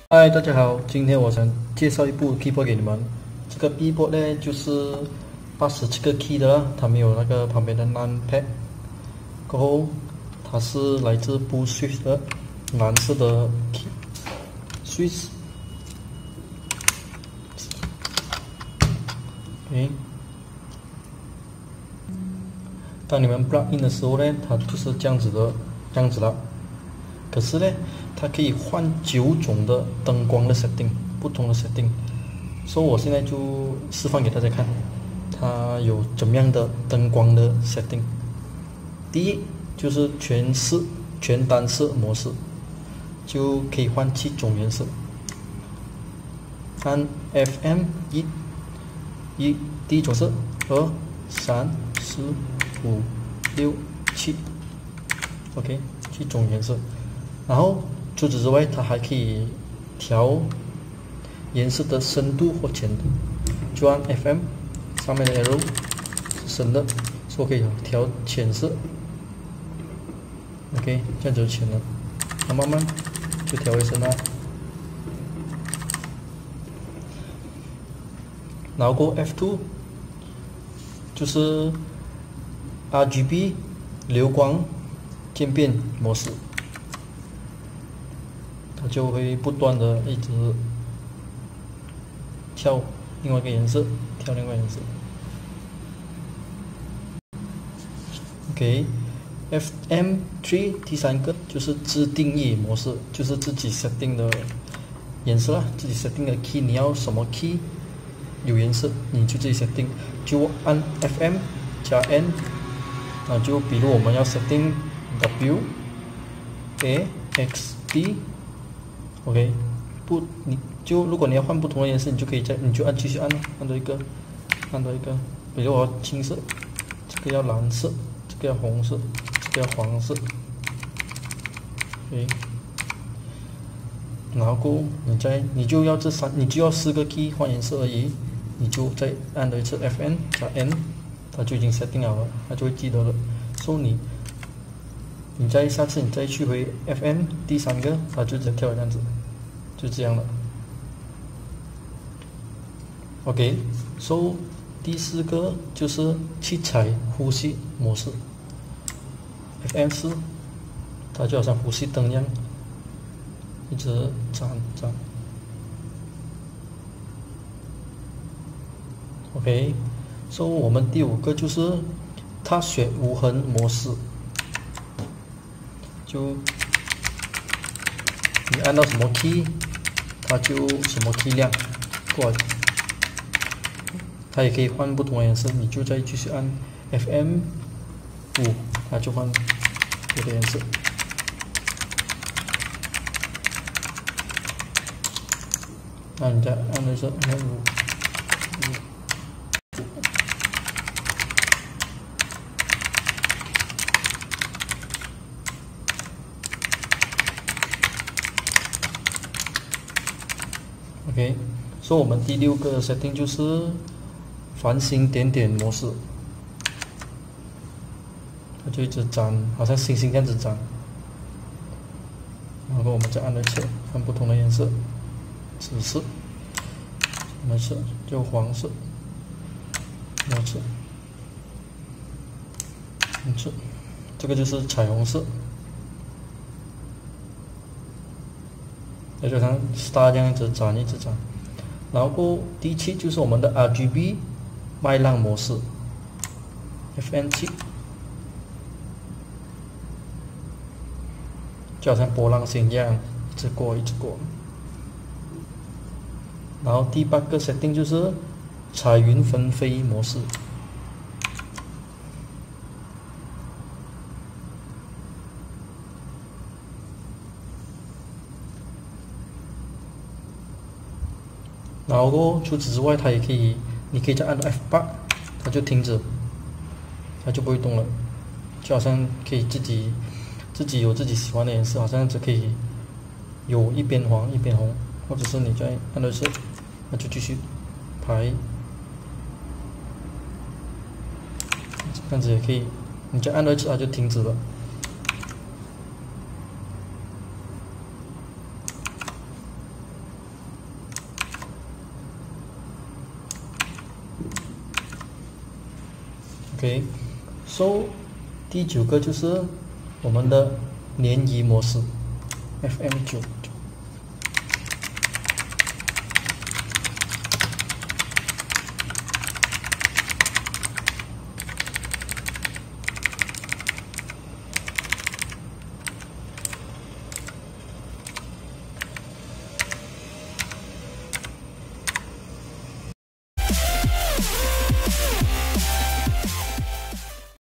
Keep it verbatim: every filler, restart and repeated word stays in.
嗨，大家好，今天我想介绍一部 keyboard 给你们。这个 keyboard 呢，就是八十七个 key 的啦，它没有那个旁边的 numpad。过后，它是来自 Bluetooth 的蓝色的 key switch。OK，当你们 plug in 的时候呢，它就是这样子的，这样子了。可是呢，它可以换九种的灯光的 setting， 不同的 setting。所以我现在就示范给大家看，它有怎么样的灯光的 setting。第一就是全色全单色模式，就可以换七种颜色。按 F M 一，一第一种色，二、三、四、五、六、七 ，OK， 七种颜色。然后除此之外，它还可以调颜色的深度或浅度，就按 F M 上面的 arrow 是深的，所以可以调浅色。OK， 这样就浅了，那慢慢就调回深了。然后过 F 二 就是 R G B 流光渐变模式。它就会不断的一直跳另外一个颜色，跳另外一个颜色。OK，F M 三 第三个就是自定义模式，就是自己 setting 的颜色啦，自己 setting 的 key， 你要什么 key 有颜色，你就自己 setting， 就按 F M 加 N， 那就比如我们要 setting W、A、X、D。OK， 不，你就如果你要换不同的颜色，你就可以再，你就按继续按，按到一个，按到一个，比如我要青色，这个要蓝色，这个要红色，这个要黄色。OK， 然后过后你再，你就要这三，你就要四个 key 换颜色而已，你就再按了一次 F N 加 N， 它就已经 setting 好了，它就会记得了。所以你。你再下次你再去回 F M 第三个，它就直接跳这样子，就这样了。OK， so 第四个就是七彩呼吸模式 ，F M 四，它就好像呼吸灯一样，一直转转。OK，so 我们第五个就是它选无痕模式。就你按到什么 key， 它就什么 key 亮过来。它也可以换不同的颜色，你就再继续按 F M 五，它就换别的颜色。那你再按的是 F M 五。OK， 所以我们第六个 setting 就是繁星点点模式，它就一直转，好像星星这样子转。然后我们再按一次，换不同的颜色，紫色，什么色？就黄色，什么色？红色，这个就是彩虹色。也就像 star 这样子转一直转，然后第七就是我们的 R G B 麦浪模式 ，F N 七，就好像波浪形一样，一直过一直过。然后第八个 setting 就是彩云纷飞模式。然后除此之外，它也可以，你可以再按 F 八，它就停止，它就不会动了，就好像可以自己自己有自己喜欢的颜色，好像只可以有一边黄一边红，或者是你再按的是，那就继续排，这样子也可以，你再按一次它就停止了。 OK，so 第九个就是我们的联谊模式 ，F M 九。